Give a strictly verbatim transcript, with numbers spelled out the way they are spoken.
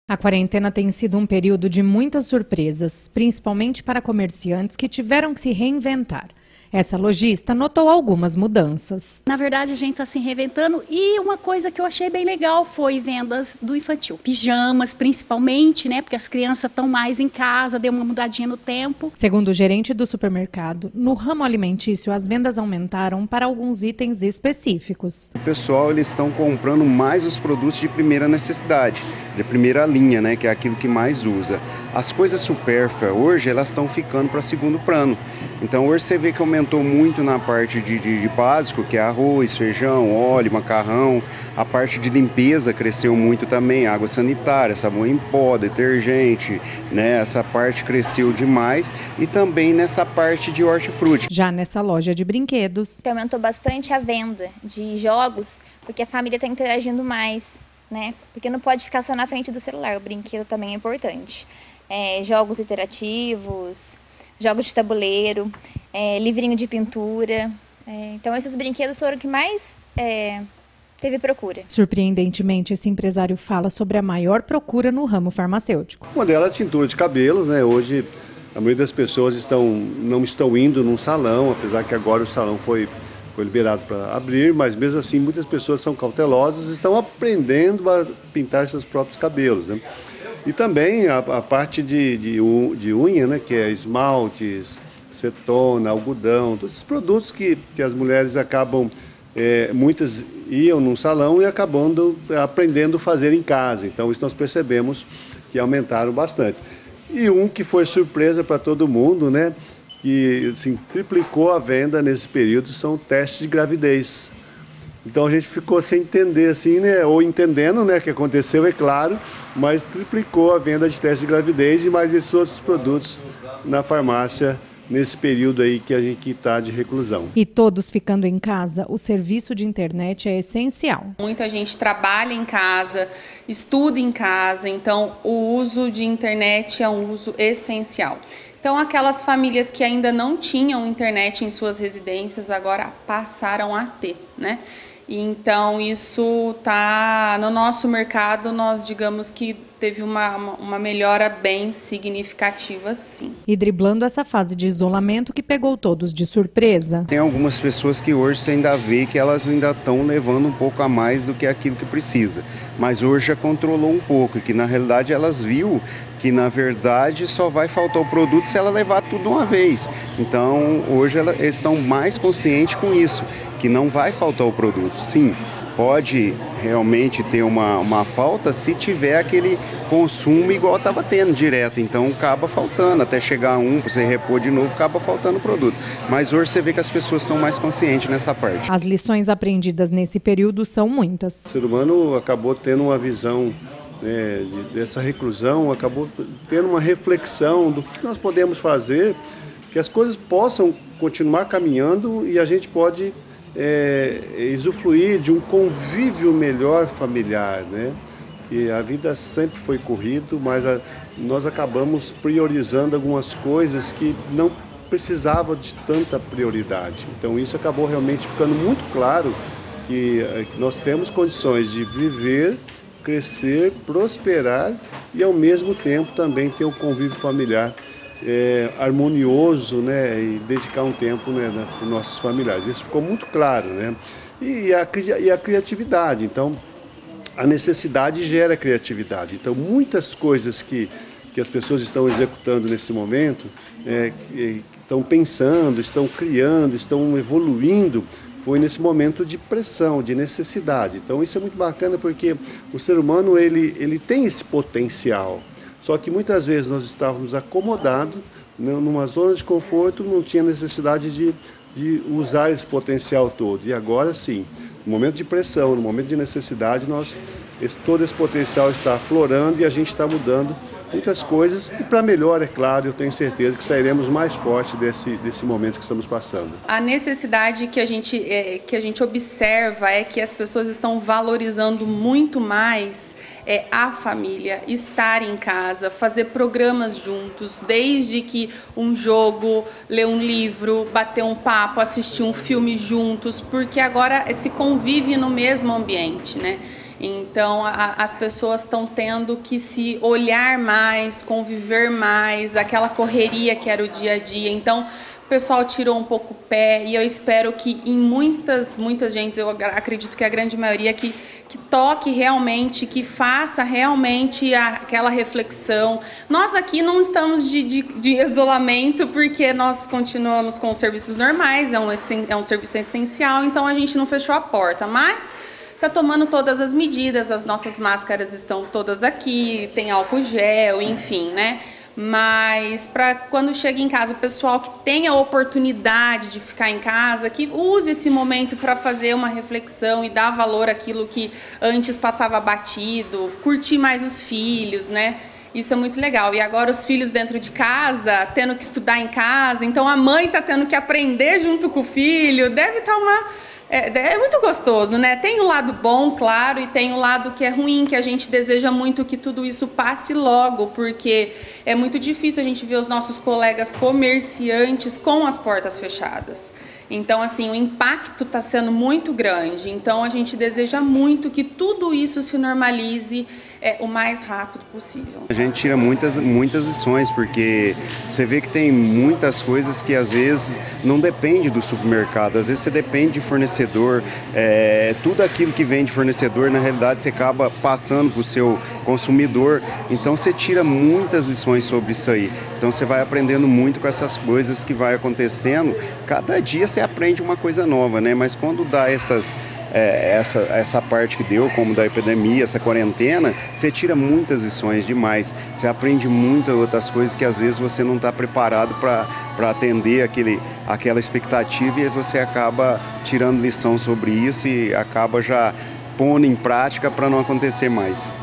A quarentena tem sido um período de muitas surpresas, principalmente para comerciantes que tiveram que se reinventar. Essa lojista notou algumas mudanças. Na verdade, a gente está se reinventando e uma coisa que eu achei bem legal foi vendas do infantil. Pijamas, principalmente, né? Porque as crianças estão mais em casa, deu uma mudadinha no tempo. Segundo o gerente do supermercado, no ramo alimentício as vendas aumentaram para alguns itens específicos. O pessoal, eles estão comprando mais os produtos de primeira necessidade, de primeira linha, né? Que é aquilo que mais usa. As coisas supérfluas hoje, elas estão ficando para segundo plano. Então hoje você vê que aumentou muito na parte de, de, de básico, que é arroz, feijão, óleo, macarrão. A parte de limpeza cresceu muito também, água sanitária, sabão em pó, detergente, né? Essa parte cresceu demais e também nessa parte de hortifruti. Já nessa loja de brinquedos, aumentou bastante a venda de jogos, porque a família está interagindo mais, né? Porque não pode ficar só na frente do celular, o brinquedo também é importante. É, jogos interativos, jogos de tabuleiro, é, livrinho de pintura. É, então, esses brinquedos foram o que mais é, teve procura. Surpreendentemente, esse empresário fala sobre a maior procura no ramo farmacêutico. Uma delas é a tintura de cabelos, né? Hoje, a maioria das pessoas estão, não estão indo num salão, apesar que agora o salão foi, foi liberado para abrir, mas mesmo assim, muitas pessoas são cautelosas e estão aprendendo a pintar seus próprios cabelos, né? E também a, a parte de, de, de unha, né, que é esmaltes, cetona, algodão, todos esses produtos que, que as mulheres acabam, é, muitas iam num salão e acabando aprendendo a fazer em casa. Então isso nós percebemos que aumentaram bastante. E um que foi surpresa para todo mundo, né, que assim, triplicou a venda nesse período, são testes de gravidez. Então a gente ficou sem entender, assim, né? Ou entendendo, né, o que aconteceu, é claro, mas triplicou a venda de teste de gravidez e mais esses outros produtos na farmácia nesse período aí que a gente está de reclusão. E todos ficando em casa, o serviço de internet é essencial. Muita gente trabalha em casa, estuda em casa, então o uso de internet é um uso essencial. Então, aquelas famílias que ainda não tinham internet em suas residências, agora passaram a ter, né? Então, isso está no nosso mercado, nós digamos que teve uma, uma melhora bem significativa, sim. E driblando essa fase de isolamento que pegou todos de surpresa. Tem algumas pessoas que hoje você ainda vê que elas ainda estão levando um pouco a mais do que aquilo que precisa. Mas hoje já controlou um pouco e que na realidade elas viu que na verdade só vai faltar o produto se ela levar tudo de uma vez. Então hoje ela, eles estão mais conscientes com isso, que não vai faltar o produto. Sim, pode realmente ter uma, uma falta se tiver aquele consumo igual estava tendo direto. Então acaba faltando, até chegar um, você repor de novo, acaba faltando o produto. Mas hoje você vê que as pessoas estão mais conscientes nessa parte. As lições aprendidas nesse período são muitas. O ser humano acabou tendo uma visão, né, de, dessa reclusão, acabou tendo uma reflexão do que nós podemos fazer, que as coisas possam continuar caminhando e a gente pode é, usufruir de um convívio melhor familiar, né? Que a vida sempre foi corrido, mas a, nós acabamos priorizando algumas coisas que não precisavam de tanta prioridade. Então isso acabou realmente ficando muito claro que, que nós temos condições de viver, crescer, prosperar e ao mesmo tempo também ter um convívio familiar é, harmonioso, né, e dedicar um tempo, né, para os nossos familiares. Isso ficou muito claro, né? E a, e a criatividade, então a necessidade gera criatividade. Então muitas coisas que, que as pessoas estão executando nesse momento, é, estão pensando, estão criando, estão evoluindo, foi nesse momento de pressão, de necessidade. Então isso é muito bacana porque o ser humano ele, ele tem esse potencial, só que muitas vezes nós estávamos acomodados, né, numa zona de conforto, não tinha necessidade de, de usar esse potencial todo. E agora sim, no momento de pressão, no momento de necessidade, nós, esse, todo esse potencial está aflorando e a gente está mudando muitas coisas e para melhor, é claro, eu tenho certeza que sairemos mais fortes desse, desse momento que estamos passando. A necessidade que a, gente, é, que a gente observa é que as pessoas estão valorizando muito mais é, a família, estar em casa, fazer programas juntos, desde que um jogo, ler um livro, bater um papo, assistir um filme juntos, porque agora se convive no mesmo ambiente, né? Então, a, as pessoas estão tendo que se olhar mais, conviver mais, aquela correria que era o dia a dia. Então, o pessoal tirou um pouco o pé e eu espero que em muitas, muitas gentes, eu acredito que a grande maioria, que, que toque realmente, que faça realmente a, aquela reflexão. Nós aqui não estamos de, de, de isolamento porque nós continuamos com os serviços normais, é um, é um serviço essencial, então a gente não fechou a porta, mas está tomando todas as medidas, as nossas máscaras estão todas aqui, tem álcool gel, enfim, né? Mas para quando chega em casa, o pessoal que tem a oportunidade de ficar em casa, que use esse momento para fazer uma reflexão e dar valor àquilo que antes passava batido, curtir mais os filhos, né? Isso é muito legal. E agora os filhos dentro de casa, tendo que estudar em casa, então a mãe está tendo que aprender junto com o filho, deve estar uma... É, é muito gostoso, né? Tem o lado bom, claro, e tem o lado que é ruim, que a gente deseja muito que tudo isso passe logo, porque é muito difícil a gente ver os nossos colegas comerciantes com as portas fechadas. Então, assim, o impacto está sendo muito grande. Então, a gente deseja muito que tudo isso se normalize é, o mais rápido possível. A gente tira muitas, muitas lições, porque você vê que tem muitas coisas que, às vezes, não depende do supermercado. Às vezes, você depende de fornecedor. É, tudo aquilo que vem de fornecedor, na realidade, você acaba passando para o seu consumidor. Então, você tira muitas lições sobre isso aí. Então, você vai aprendendo muito com essas coisas que vai acontecendo. Cada dia você aprende uma coisa nova, né? Mas quando dá essas, é, essa, essa parte que deu, como da epidemia, essa quarentena, você tira muitas lições demais. Você aprende muitas outras coisas que às vezes você não está preparado para atender aquele, aquela expectativa, e você acaba tirando lição sobre isso e acaba já pondo em prática para não acontecer mais.